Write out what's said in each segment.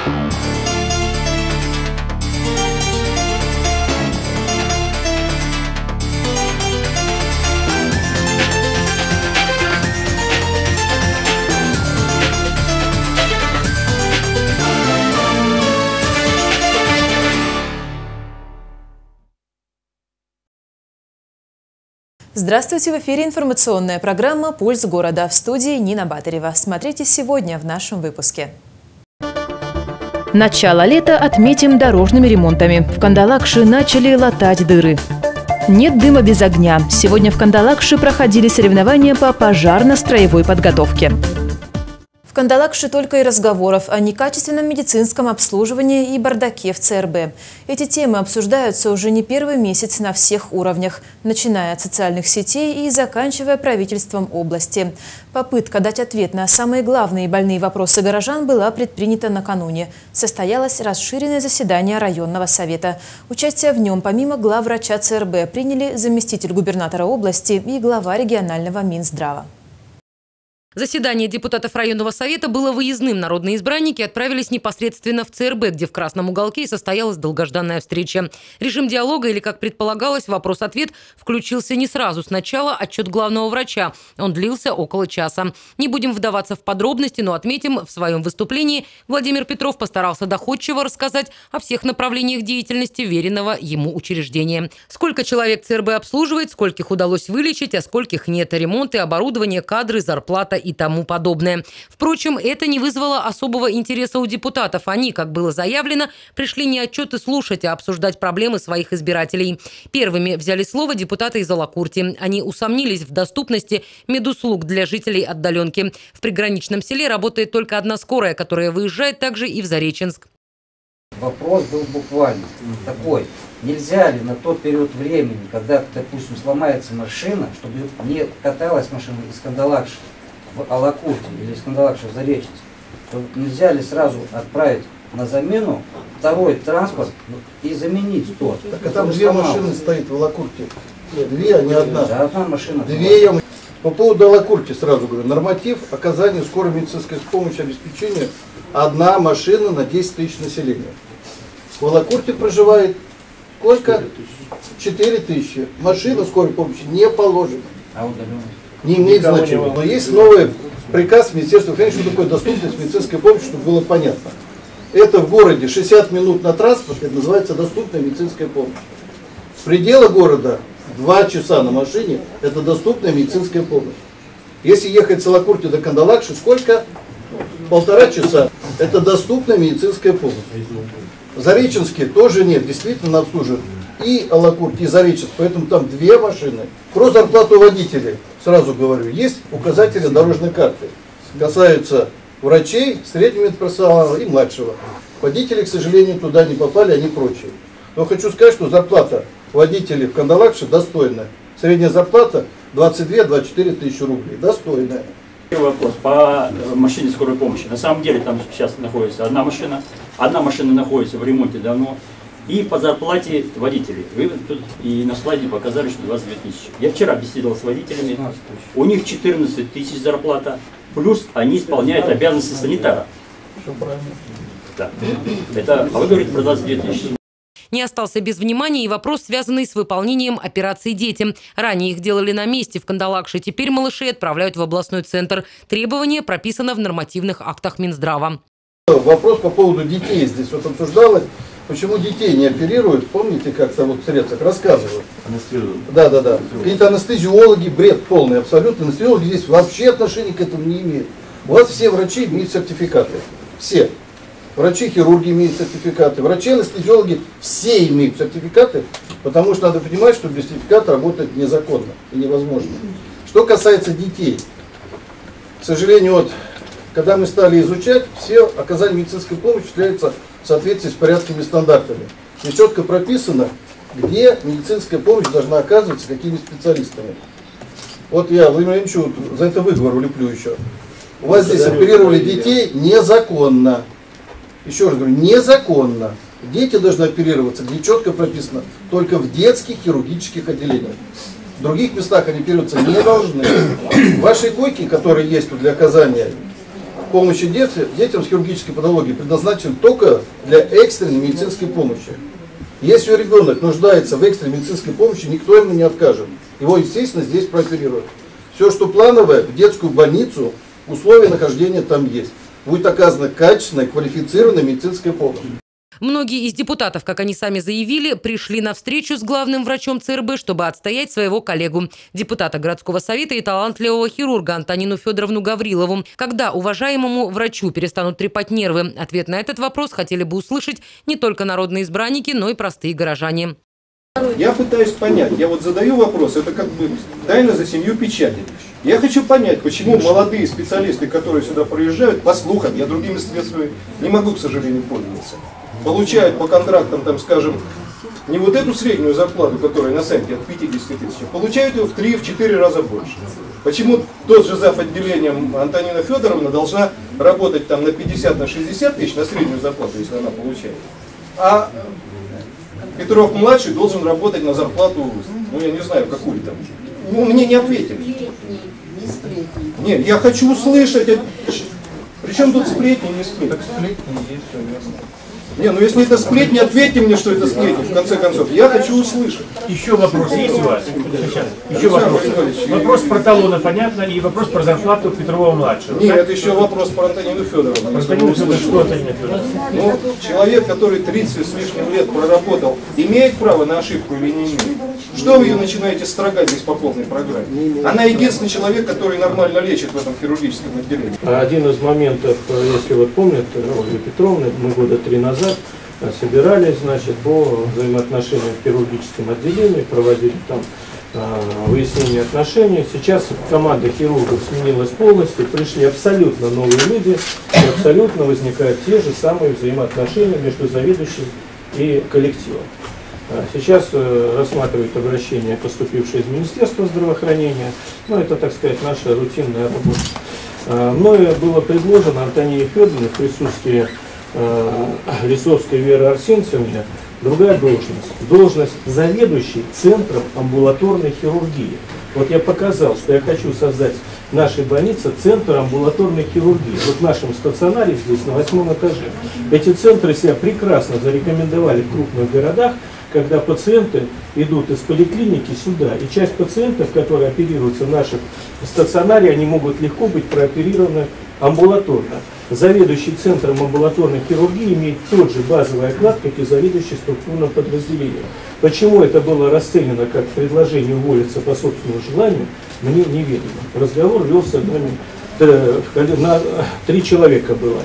Здравствуйте! В эфире информационная программа «Пульс города». В студии Нина Батарева. Смотрите сегодня в нашем выпуске. Начало лета отметим дорожными ремонтами. В Кандалакше начали латать дыры. Нет дыма без огня. Сегодня в Кандалакше проходили соревнования по пожарно-строевой подготовке. В Кандалакше только и разговоров о некачественном медицинском обслуживании и бардаке в ЦРБ. Эти темы обсуждаются уже не первый месяц на всех уровнях, начиная от социальных сетей и заканчивая правительством области. Попытка дать ответ на самые главные и больные вопросы горожан была предпринята накануне. Состоялось расширенное заседание районного совета. Участие в нем помимо главврача ЦРБ приняли заместитель губернатора области и глава регионального Минздрава. Заседание депутатов районного совета было выездным. Народные избранники отправились непосредственно в ЦРБ, где в красном уголке и состоялась долгожданная встреча. Режим диалога, или, как предполагалось, вопрос-ответ включился не сразу. Сначала отчет главного врача. Он длился около часа. Не будем вдаваться в подробности, но отметим, в своем выступлении Владимир Петров постарался доходчиво рассказать о всех направлениях деятельности веренного ему учреждения. Сколько человек ЦРБ обслуживает, скольких удалось вылечить, а скольких нет. Ремонты, оборудование, кадры, зарплата и тому подобное. Впрочем, это не вызвало особого интереса у депутатов. Они, как было заявлено, пришли не отчеты слушать, а обсуждать проблемы своих избирателей. Первыми взяли слово депутаты из Алакурти. Они усомнились в доступности медуслуг для жителей отдаленки. В приграничном селе работает только одна скорая, которая выезжает также и в Зареченск. Вопрос был буквально такой. Нельзя ли на тот период времени, когда, допустим, сломается машина, чтобы не каталась машина из Кандалакши в Алакурте или из Кандалакши в Зареченск, то нельзя ли сразу отправить на замену второй транспорт и заменить тот? Так а там две машины стоит в Алакурте. Две, а не одна. Да, одна машина. Две. По поводу Алакурти сразу говорю. Норматив оказания скорой медицинской помощи обеспечения одна машина на 10 тысяч населения. В Алакурте проживает сколько? 4 тысячи. Машина скорой помощи не положена. А удаленно? Не имеет значения. Но есть новый приказ Министерства здравоохранения, что такое доступность медицинской помощи, чтобы было понятно. Это в городе 60 минут на транспорт, это называется доступная медицинская помощь. С предела города 2 часа на машине, это доступная медицинская помощь. Если ехать с Алакурти до Кандалакши, сколько? 1,5 часа. Это доступная медицинская помощь. В Зареченске тоже нет, действительно обслуживают и Алакурти, и Зареченск, поэтому там 2 машины. Про зарплату водителей, сразу говорю, есть указатели дорожной карты. Касаются врачей, среднего медперсонала и младшего. Водители, к сожалению, туда не попали, они прочие. Но хочу сказать, что зарплата водителей в Кандалакше достойная. Средняя зарплата 22-24 тысячи рублей. Достойная. Вопрос по машине скорой помощи. На самом деле там сейчас находится одна машина. Одна машина находится в ремонте давно. И по зарплате водителей. Вы тут и на слайде показали, что 22 тысячи. Я вчера беседовал с водителями. У них 14 тысяч зарплата. Плюс они исполняют обязанности санитара. Да. Это, а вы говорите про 22 тысячи. Не остался без внимания и вопрос, связанный с выполнением операции «Дети». Ранее их делали на месте в Кандалакше. Теперь малышей отправляют в областной центр. Требование прописано в нормативных актах Минздрава. Вопрос по поводу детей здесь вот обсуждалось. Почему детей не оперируют? Помните, как-то вот в средствах рассказывают? Анестезиологи. Да. Какие-то анестезиологи, бред полный абсолютно. Анестезиологи здесь вообще отношения к этому не имеют. У вас все врачи имеют сертификаты. Все. Врачи-хирурги имеют сертификаты. Врачи-анестезиологи все имеют сертификаты, потому что надо понимать, что без сертификата работать незаконно и невозможно. Что касается детей. К сожалению, вот, когда мы стали изучать, все оказание медицинской помощи является в соответствии с порядками и стандартами. Здесь четко прописано, где медицинская помощь должна оказываться, какими специалистами. Вот я Владимиру Ильичу за это выговор улеплю еще. У вас здесь оперировали детей незаконно. Еще раз говорю, незаконно. Дети должны оперироваться, где четко прописано, только в детских хирургических отделениях. В других местах они оперироваться не должны. Ваши койки, которые есть тут для оказания помощи детям с хирургической патологией предназначен только для экстренной медицинской помощи. Если ребенок нуждается в экстренной медицинской помощи, никто ему не откажет. Его, естественно, здесь прооперируют. Все, что плановое, в детскую больницу, условия нахождения там есть. Будет оказана качественная, квалифицированная медицинская помощь. Многие из депутатов, как они сами заявили, пришли на встречу с главным врачом ЦРБ, чтобы отстоять своего коллегу, депутата городского совета и талантливого хирурга Антонину Федоровну Гаврилову. Когда уважаемому врачу перестанут трепать нервы? Ответ на этот вопрос хотели бы услышать не только народные избранники, но и простые горожане. Я пытаюсь понять, я вот задаю вопрос, это как бы тайна за 7 печатями. Я хочу понять, почему молодые специалисты, которые сюда приезжают, по слухам, я другими средствами не могу, к сожалению, пользоваться, получают по контрактам, там, скажем, не вот эту среднюю зарплату, которая на сайте от 50 тысяч, получают ее в 3-4 раза больше. Почему тот же зав. Отделением Антонина Федоровна должна работать там на 50-60 тысяч, на среднюю зарплату, если она получает, а Петров-младший должен работать на зарплату, ну я не знаю, какую там. Ну, мне не ответили. Нет, я хочу услышать. Причем тут сплетни, не сплетни? Так сплетни есть, все ясно. Не, ну если это сплетни, ответьте мне, что это сплетни, в конце концов. Я хочу услышать. Еще вопрос есть у вас? Сейчас. Еще вопрос. Вопрос про талоны, понятно, и вопрос про зарплату Петрова-младшего. Нет, это еще вопрос про Антонину Федоровну. Про Антонину Федоровну, что Антонина Федоровна? Ну, человек, который 30 с лишним лет проработал, имеет право на ошибку или не имеет? Что вы ее начинаете строгать здесь по полной программе? Она единственный человек, который нормально лечит в этом хирургическом отделении. Один из моментов, если вы помните, Ольга Петровна, мы года 3 назад собирались, значит, по взаимоотношениям в хирургическом отделении, проводили там выяснение отношений. Сейчас команда хирургов сменилась полностью, пришли абсолютно новые люди, и абсолютно возникают те же самые взаимоотношения между заведующим и коллективом. Сейчас рассматривают обращение, поступившее из Министерства здравоохранения. Ну, это, так сказать, наша рутинная работа. Мною было предложено Антонине Федоровне в присутствии Лисовской Веры Арсентьевны другая должность. Должность заведующей центром амбулаторной хирургии. Вот я показал, что я хочу создать в нашей больнице центр амбулаторной хирургии. Вот в нашем стационаре здесь на 8 этаже. Эти центры себя прекрасно зарекомендовали в крупных городах, когда пациенты идут из поликлиники сюда, и часть пациентов, которые оперируются в нашем стационаре, они могут легко быть прооперированы амбулаторно. Заведующий центром амбулаторной хирургии имеет тот же базовый оклад, как и заведующий структурным подразделением. Почему это было расценено как предложение уволиться по собственному желанию, мне неведомо. Разговор велся на 3 человека было.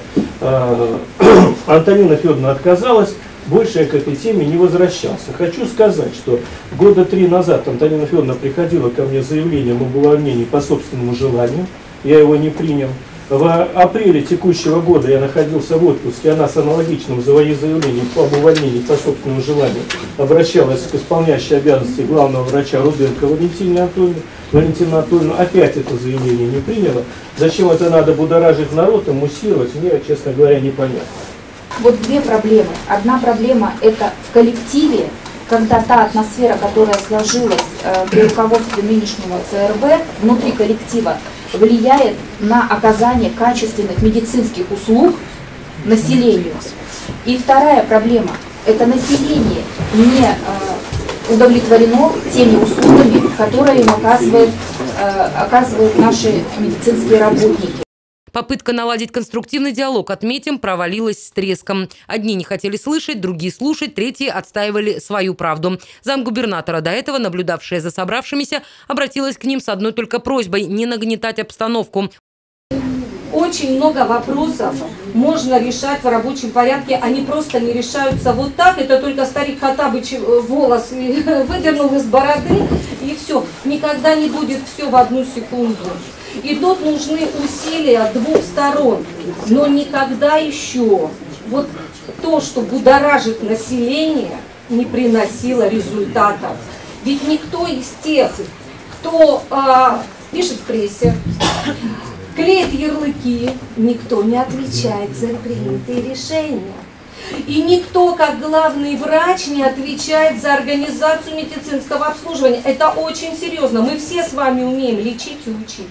Антонина Федоровна отказалась. Больше я к этой теме не возвращался. Хочу сказать, что года 3 назад Антонина Федоровна приходила ко мне с заявлением об увольнении по собственному желанию. Я его не принял. В апреле текущего года я находился в отпуске. Она с аналогичным заявлением об увольнении по собственному желанию обращалась к исполняющей обязанности главного врача Руденко Валентине Анатольевне. Опять это заявление не приняла. Зачем это надо будоражить народ и муссировать, мне, честно говоря, непонятно. Вот 2 проблемы. Одна проблема – это в коллективе, когда та атмосфера, которая сложилась при руководстве нынешнего ЦРБ внутри коллектива, влияет на оказание качественных медицинских услуг населению. И вторая проблема – это население не удовлетворено теми услугами, которые им оказывают наши медицинские работники. Попытка наладить конструктивный диалог, отметим, провалилась с треском. Одни не хотели слышать, другие слушать, третьи отстаивали свою правду. Замгубернатора, до этого наблюдавшая за собравшимися, обратилась к ним с одной только просьбой – не нагнетать обстановку. Очень много вопросов можно решать в рабочем порядке, они просто не решаются вот так. Это только старик Хаттабыч волос выдернул из бороды, и все. Никогда не будет все в 1 секунду. И тут нужны усилия 2 сторон, но никогда еще вот то, что будоражит население, не приносило результатов. Ведь никто из тех, кто пишет в прессе, клеит ярлыки, никто не отвечает за принятые решения. И никто, как главный врач, не отвечает за организацию медицинского обслуживания. Это очень серьезно. Мы все с вами умеем лечить и учить.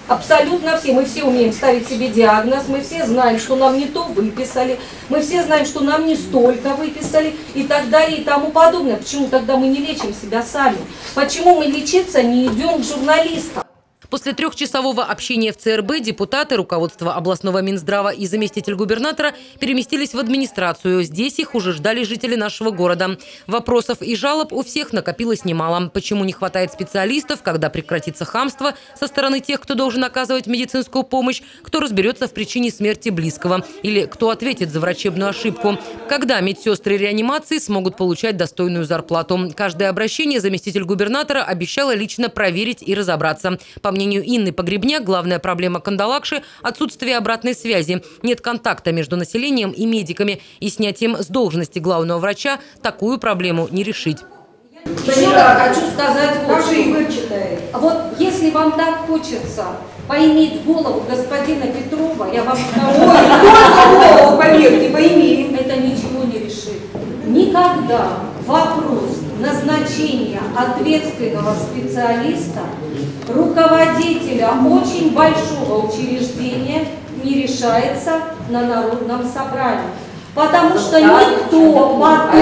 Абсолютно все. Мы все умеем ставить себе диагноз, мы все знаем, что нам не то выписали, мы все знаем, что нам не столько выписали и так далее и тому подобное. Почему тогда мы не лечим себя сами? Почему мы лечиться не идем к журналистам? После трехчасового общения в ЦРБ депутаты, руководство областного Минздрава и заместитель губернатора переместились в администрацию. Здесь их уже ждали жители нашего города. Вопросов и жалоб у всех накопилось немало. Почему не хватает специалистов, когда прекратится хамство со стороны тех, кто должен оказывать медицинскую помощь, кто разберется в причине смерти близкого или кто ответит за врачебную ошибку, когда медсестры реанимации смогут получать достойную зарплату. Каждое обращение заместитель губернатора обещала лично проверить и разобраться. По мнению Инны Погребняк, главная проблема Кандалакши – отсутствие обратной связи. Нет контакта между населением и медиками. И снятием с должности главного врача такую проблему не решить. Еще раз хочу сказать, вот если вам так хочется поиметь голову господина Петрова, я вам скажу, голову, поверьте, поимеем, это ничего не решит. Никогда вопрос назначения ответственного специалиста, руководителя очень большого учреждения не решается на народном собрании. Потому что никто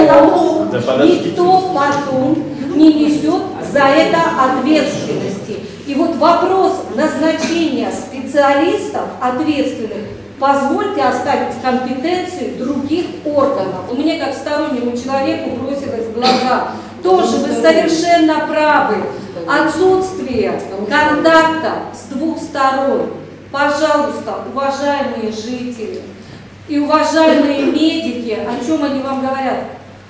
потом не несет за это ответственности. И вот вопрос назначения специалистов ответственных позвольте оставить компетенцию других органов. У меня как стороннему человеку бросилось в глаза. Тоже вы совершенно правы. Отсутствие контакта с двух сторон. Пожалуйста, уважаемые жители и уважаемые медики, о чем они вам говорят?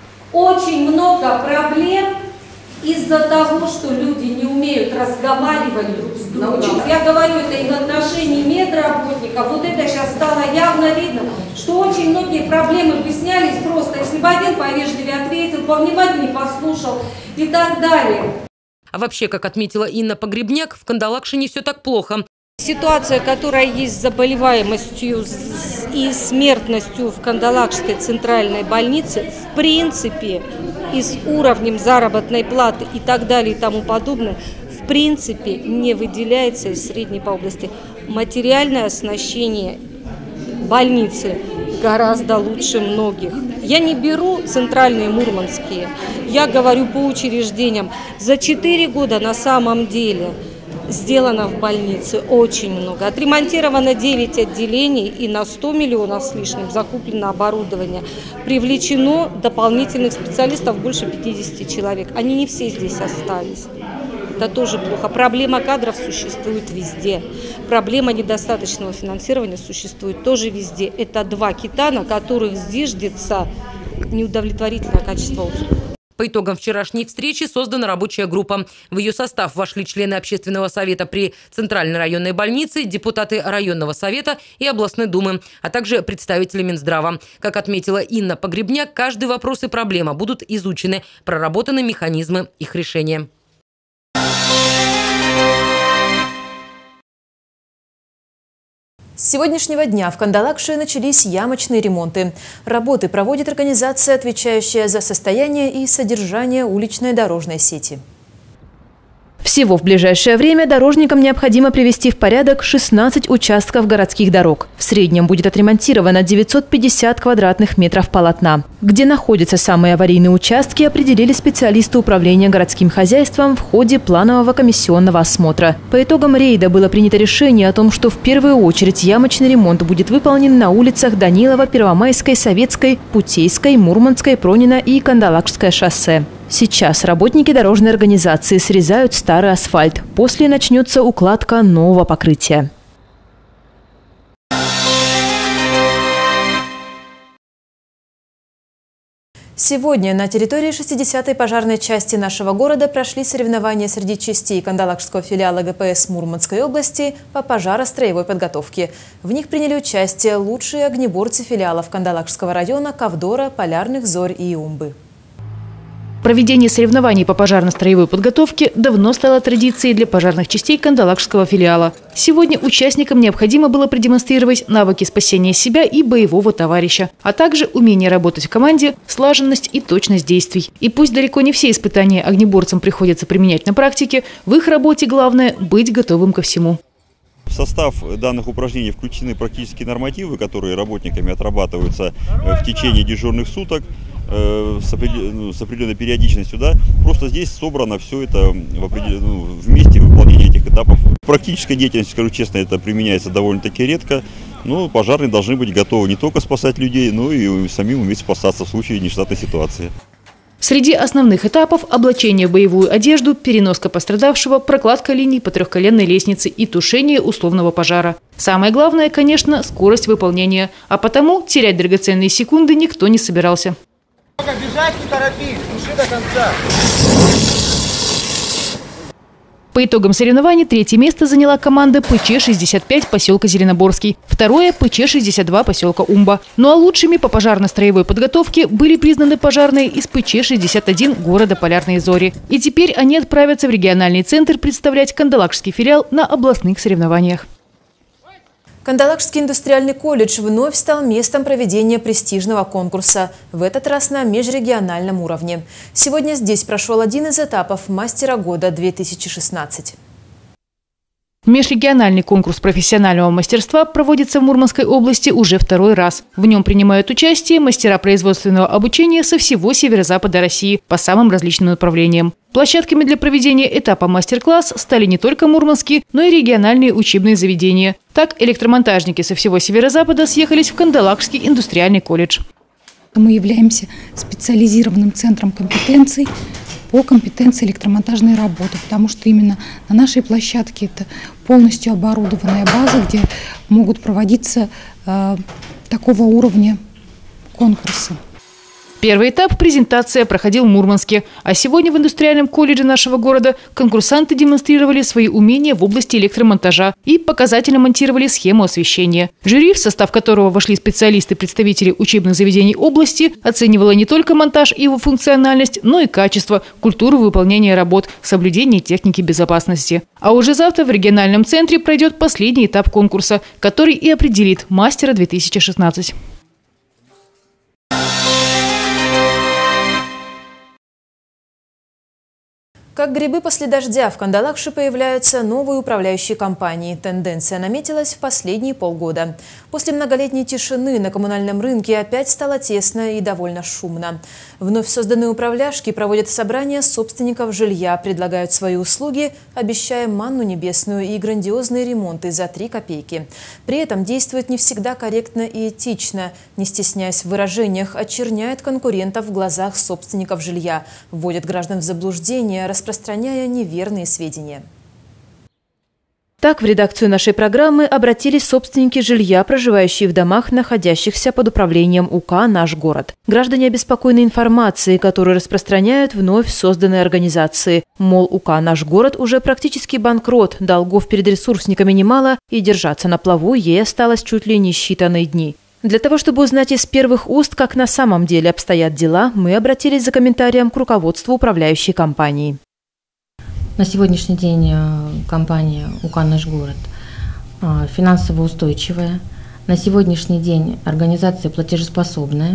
Очень много проблем из-за того, что люди не умеют разговаривать друг с другом. Я говорю это и в отношении медработников. Вот это сейчас стало явно видно, что очень многие проблемы объяснялись просто, если бы один повежливее ответил, повнимательнее послушал и так далее. А вообще, как отметила Инна Погребняк, в Кандалакше не все так плохо. Ситуация, которая есть с заболеваемостью и смертностью в Кандалакшской центральной больнице, в принципе, и с уровнем заработной платы и так далее и тому подобное, в принципе, не выделяется из средней по области. Материальное оснащение больницы гораздо лучше многих. Я не беру центральные мурманские, я говорю по учреждениям. За 4 года на самом деле сделано в больнице очень много. Отремонтировано 9 отделений и на 100 миллионов с лишним закуплено оборудование. Привлечено дополнительных специалистов больше 50 человек. Они не все здесь остались. Это тоже плохо. Проблема кадров существует везде. Проблема недостаточного финансирования существует тоже везде. Это два кита, на которых зиждется неудовлетворительное качество услуг. По итогам вчерашней встречи создана рабочая группа. В ее состав вошли члены общественного совета при Центральной районной больнице, депутаты районного совета и областной думы, а также представители Минздрава. Как отметила Инна Погребняк, каждый вопрос и проблема будут изучены, проработаны механизмы их решения. С сегодняшнего дня в Кандалакше начались ямочные ремонты. Работы проводит организация, отвечающая за состояние и содержание уличной дорожной сети. Всего в ближайшее время дорожникам необходимо привести в порядок 16 участков городских дорог. В среднем будет отремонтировано 950 квадратных метров полотна. Где находятся самые аварийные участки, определили специалисты управления городским хозяйством в ходе планового комиссионного осмотра. По итогам рейда было принято решение о том, что в первую очередь ямочный ремонт будет выполнен на улицах Данилова, Первомайской, Советской, Путейской, Мурманской, Пронина и Кандалакшское шоссе. Сейчас работники дорожной организации срезают старый асфальт. После начнется укладка нового покрытия. Сегодня на территории 60-й пожарной части нашего города прошли соревнования среди частей Кандалакшского филиала ГПС Мурманской области по пожаростроевой подготовке. В них приняли участие лучшие огнеборцы филиалов Кандалакшского района, Ковдора, Полярных Зорь и Умбы. Проведение соревнований по пожарно-строевой подготовке давно стало традицией для пожарных частей Кандалакшского филиала. Сегодня участникам необходимо было продемонстрировать навыки спасения себя и боевого товарища, а также умение работать в команде, слаженность и точность действий. И пусть далеко не все испытания огнеборцам приходится применять на практике, в их работе главное – быть готовым ко всему. В состав данных упражнений включены практические нормативы, которые работниками отрабатываются в течение дежурных суток с определенной периодичностью. Да? Просто здесь собрано все это вместе выполнение этих этапов. Практическая деятельность, скажу честно, это применяется довольно-таки редко. Но пожарные должны быть готовы не только спасать людей, но и самим уметь спасаться в случае нештатной ситуации. Среди основных этапов – облачение в боевую одежду, переноска пострадавшего, прокладка линий по трехколенной лестнице и тушение условного пожара. Самое главное, конечно, скорость выполнения. А потому терять драгоценные секунды никто не собирался. Бежать не торопись, души до конца. По итогам соревнований третье место заняла команда ПЧ-65 поселка Зеленоборский, второе – ПЧ-62 поселка Умба. Ну а лучшими по пожарно-строевой подготовке были признаны пожарные из ПЧ-61 города Полярные Зори. И теперь они отправятся в региональный центр представлять кандалакшский филиал на областных соревнованиях. Кандалакшский индустриальный колледж вновь стал местом проведения престижного конкурса, в этот раз на межрегиональном уровне. Сегодня здесь прошел один из этапов «Мастера года-2016». Межрегиональный конкурс профессионального мастерства проводится в Мурманской области уже второй раз. В нем принимают участие мастера производственного обучения со всего северо-запада России по самым различным направлениям. Площадками для проведения этапа мастер-класс стали не только мурманские, но и региональные учебные заведения. Так, электромонтажники со всего северо-запада съехались в Кандалакшский индустриальный колледж. Мы являемся специализированным центром компетенций по компетенции электромонтажной работы, потому что именно на нашей площадке это полностью оборудованная база, где могут проводиться такого уровня конкурсы. Первый этап – презентация проходил в Мурманске. А сегодня в индустриальном колледже нашего города конкурсанты демонстрировали свои умения в области электромонтажа и показательно монтировали схему освещения. Жюри, в состав которого вошли специалисты-представители учебных заведений области, оценивало не только монтаж и его функциональность, но и качество, культуру выполнения работ, соблюдение техники безопасности. А уже завтра в региональном центре пройдет последний этап конкурса, который и определит мастера 2016. Как грибы после дождя в Кандалакше появляются новые управляющие компании. Тенденция наметилась в последние полгода. После многолетней тишины на коммунальном рынке опять стало тесно и довольно шумно. Вновь созданные управляшки проводят собрания собственников жилья, предлагают свои услуги, обещая манну небесную и грандиозные ремонты за 3 копейки. При этом действует не всегда корректно и этично, не стесняясь в выражениях, очерняет конкурентов в глазах собственников жилья, вводит граждан в заблуждение, распространяя неверные сведения. Так, в редакцию нашей программы обратились собственники жилья, проживающие в домах, находящихся под управлением УК «Наш город». Граждане обеспокоены информацией, которую распространяют вновь созданные организации. Мол, УК «Наш город» уже практически банкрот, долгов перед ресурсниками немало, и держаться на плаву ей осталось чуть ли не считанные дни. Для того, чтобы узнать из первых уст, как на самом деле обстоят дела, мы обратились за комментарием к руководству управляющей компании. На сегодняшний день компания УК «Наш город» финансово устойчивая. На сегодняшний день организация платежеспособная.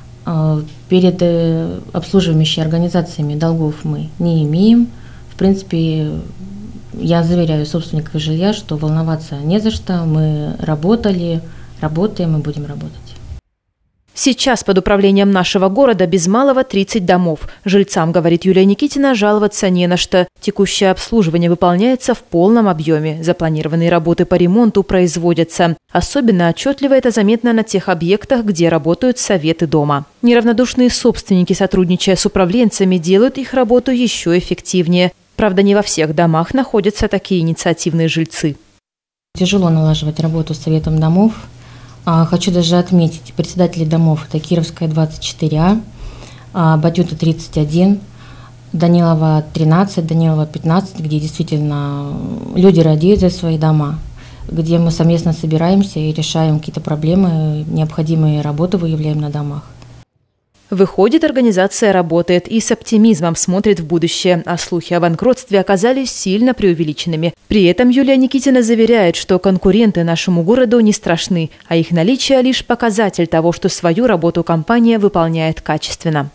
Перед обслуживающими организациями долгов мы не имеем. В принципе, я заверяю собственников жилья, что волноваться не за что. Мы работали, работаем и будем работать. Сейчас под управлением нашего города без малого 30 домов. Жильцам, говорит Юлия Никитина, жаловаться не на что. Текущее обслуживание выполняется в полном объеме. Запланированные работы по ремонту производятся. Особенно отчетливо это заметно на тех объектах, где работают советы дома. Неравнодушные собственники, сотрудничая с управленцами, делают их работу еще эффективнее. Правда, не во всех домах находятся такие инициативные жильцы. Тяжело налаживать работу с советом домов. Хочу даже отметить председателей домов. Это Кировская 24А, Батюта 31, Данилова 13, Данилова 15, где действительно люди радеют за свои дома, где мы совместно собираемся и решаем какие-то проблемы, необходимые работы выявляем на домах. Выходит, организация работает и с оптимизмом смотрит в будущее, а слухи о банкротстве оказались сильно преувеличенными. При этом Юлия Никитина заверяет, что конкуренты нашему городу не страшны, а их наличие лишь показатель того, что свою работу компания выполняет качественно.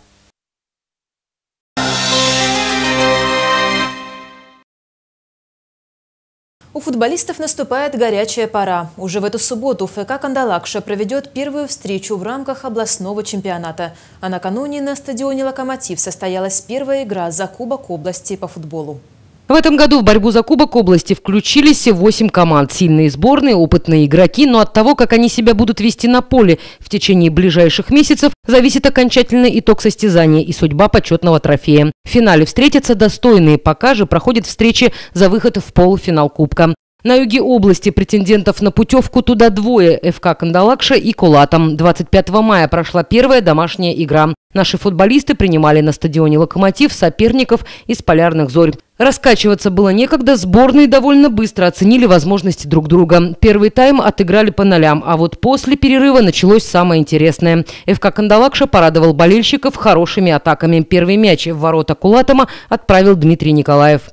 У футболистов наступает горячая пора. Уже в эту субботу ФК «Кандалакша» проведет первую встречу в рамках областного чемпионата. А накануне на стадионе «Локомотив» состоялась первая игра за Кубок области по футболу. В этом году в борьбу за Кубок области включились 8 команд. Сильные сборные, опытные игроки. Но от того, как они себя будут вести на поле в течение ближайших месяцев, зависит окончательный итог состязания и судьба почетного трофея. В финале встретятся достойные. Пока же проходят встречи за выход в полуфинал Кубка. На юге области претендентов на путевку туда двое – ФК «Кандалакша» и «Кулатом». 25 мая прошла первая домашняя игра. Наши футболисты принимали на стадионе «Локомотив» соперников из «Полярных зорь». Раскачиваться было некогда, сборные довольно быстро оценили возможности друг друга. Первый тайм отыграли по нолям, а вот после перерыва началось самое интересное. ФК «Кандалакша» порадовал болельщиков хорошими атаками. Первый мяч в ворота «Кулатома» отправил Дмитрий Николаев.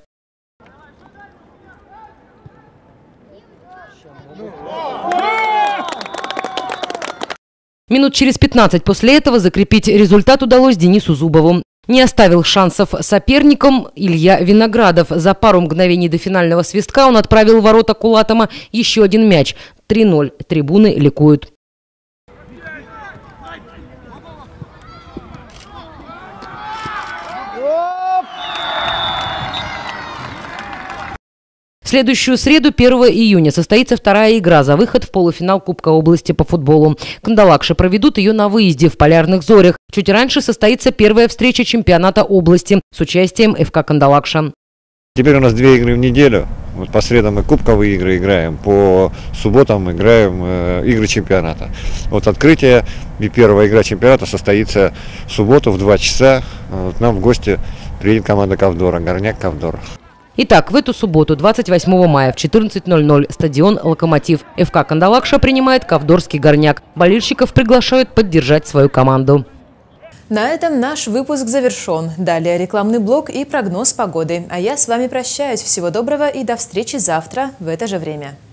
Минут через 15 после этого закрепить результат удалось Денису Зубову. Не оставил шансов соперникам Илья Виноградов. За пару мгновений до финального свистка он отправил в ворота «Кулатома» еще один мяч. 3-0. Трибуны ликуют. В следующую среду, 1 июня, состоится вторая игра за выход в полуфинал Кубка области по футболу. «Кандалакша» проведут ее на выезде в «Полярных зорях». Чуть раньше состоится первая встреча чемпионата области с участием ФК «Кандалакша». Теперь у нас 2 игры в неделю. Вот по средам мы кубковые игры играем, по субботам играем игры чемпионата. Вот открытие и первая игра чемпионата состоится в субботу в 2 часа. Вот нам в гости приедет команда Ковдора, Горняк Ковдор. Итак, в эту субботу, 28 мая в 14:00 стадион «Локомотив». ФК «Кандалакша» принимает Ковдорский «Горняк». Болельщиков приглашают поддержать свою команду. На этом наш выпуск завершен. Далее рекламный блок и прогноз погоды. А я с вами прощаюсь. Всего доброго и до встречи завтра в это же время.